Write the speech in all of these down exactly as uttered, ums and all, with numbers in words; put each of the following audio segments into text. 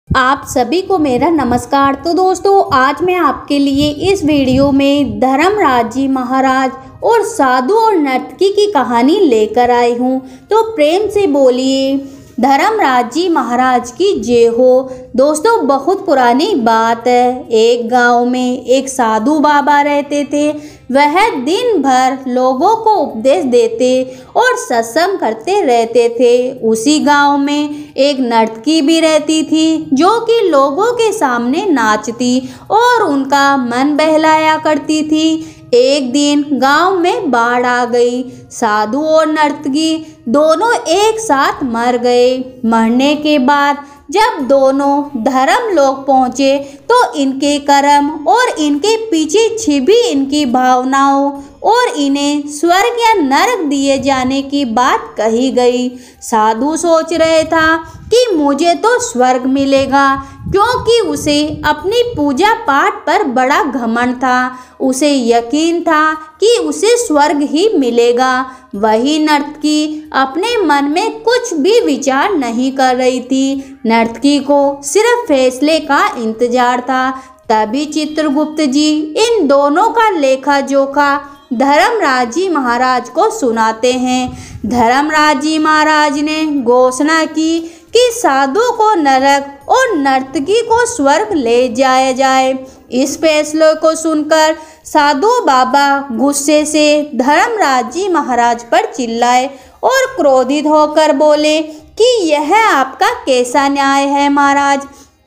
आप सभी को मेरा नमस्कार। तो दोस्तों, आज मैं आपके लिए इस वीडियो में धर्मराज जी महाराज और साधु और नर्तकी की कहानी लेकर आई हूँ। तो प्रेम से बोलिए धर्मराज जी महाराज की जय हो। दोस्तों, बहुत पुरानी बात है। एक गांव में एक साधु बाबा रहते थे। वह दिन भर लोगों को उपदेश देते और सत्संग करते रहते थे। उसी गांव में एक नर्तकी भी रहती थी, जो कि लोगों के सामने नाचती और उनका मन बहलाया करती थी। एक दिन गांव में बाढ़ आ गई। साधु और नर्तकी दोनों एक साथ मर गए। मरने के बाद जब दोनों धर्म लोक पहुँचे तो इनके कर्म और इनके पीछे छिपी इनकी भावनाओं और इन्हें स्वर्ग या नरक दिए जाने की बात कही गई। साधु सोच रहे था कि मुझे तो स्वर्ग मिलेगा, क्योंकि उसे अपनी पूजा पाठ पर बड़ा घमंड था। उसे यकीन था कि उसे स्वर्ग ही मिलेगा। वही नर्तकी अपने मन में कुछ भी विचार नहीं कर रही थी। नर्तकी को सिर्फ फैसले का इंतजार था। तभी चित्रगुप्त जी इन दोनों का लेखा जोखा धर्मराज जी महाराज को सुनाते हैं। धर्मराज जी महाराज ने घोषणा की कि साधु को नरक और नर्तकी को स्वर्ग ले जाया जाए। इस फैसले को सुनकर साधु बाबा गुस्से से धर्मराज जी महाराज पर चिल्लाए और क्रोधित होकर बोले कि यह आपका कैसा न्याय है महाराज।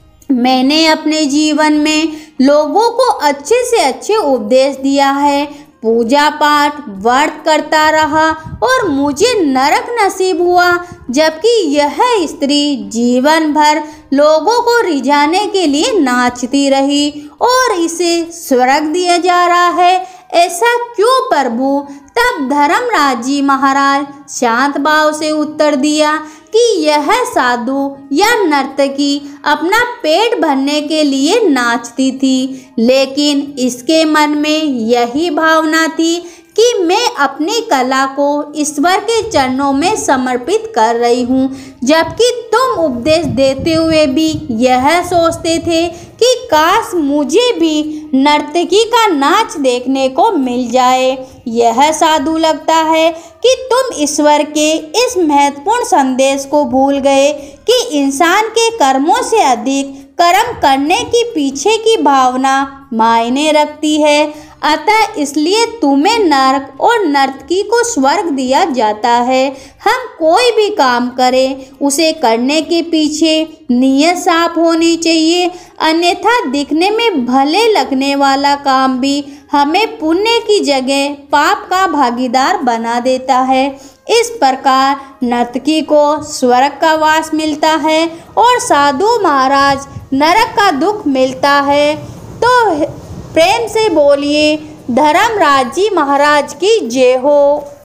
मैंने अपने जीवन में लोगों को अच्छे से अच्छे उपदेश दिया है, पूजा पाठ व्रत करता रहा और मुझे नरक नसीब हुआ, जबकि यह स्त्री जीवन भर लोगों को रिझाने के लिए नाचती रही और इसे स्वर्ग दिया जा रहा है। ऐसा क्यों प्रभु? तब धर्मराज जी महाराज शांत भाव से उत्तर दिया कि यह साधु या नर्तकी अपना पेट भरने के लिए नाचती थी, लेकिन इसके मन में यही भावना थी कि मैं अपनी कला को ईश्वर के चरणों में समर्पित कर रही हूँ, जबकि तुम उपदेश देते हुए भी यह सोचते थे कि काश मुझे भी नर्तकी का नाच देखने को मिल जाए। यह साधु लगता है कि तुम ईश्वर के इस महत्वपूर्ण संदेश को भूल गए कि इंसान के कर्मों से अधिक कर्म करने की पीछे की भावना मायने रखती है। अतः इसलिए तुम्हें नरक और नर्तकी को स्वर्ग दिया जाता है। हम कोई भी काम करें, उसे करने के पीछे नीयत साफ होनी चाहिए, अन्यथा दिखने में भले लगने वाला काम भी हमें पुण्य की जगह पाप का भागीदार बना देता है। इस प्रकार नर्तकी को स्वर्ग का वास मिलता है और साधु महाराज नरक का दुख मिलता है। तो प्रेम से बोलिए धर्मराज जी महाराज की जय हो।